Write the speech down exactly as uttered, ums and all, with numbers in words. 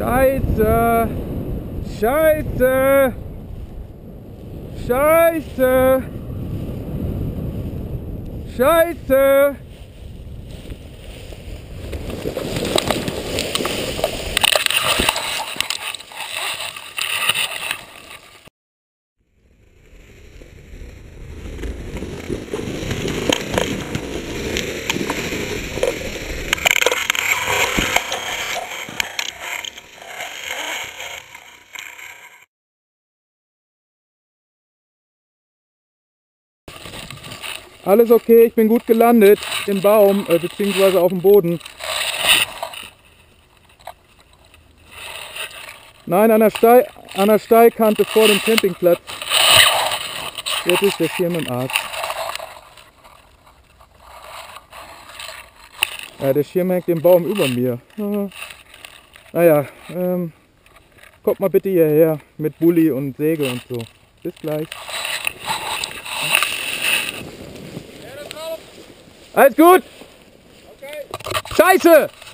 Scheiße! Scheiße! Scheiße! Scheiße! Alles okay, ich bin gut gelandet im Baum, äh, beziehungsweise auf dem Boden. Nein, an der, Steil, an der Steilkante vor dem Campingplatz. Jetzt ist der Schirm im Arsch. Ja, der Schirm hängt im Baum über mir. Naja, ähm, kommt mal bitte hierher mit Bulli und Säge und so. Bis gleich. Alles gut? Okay. Scheiße!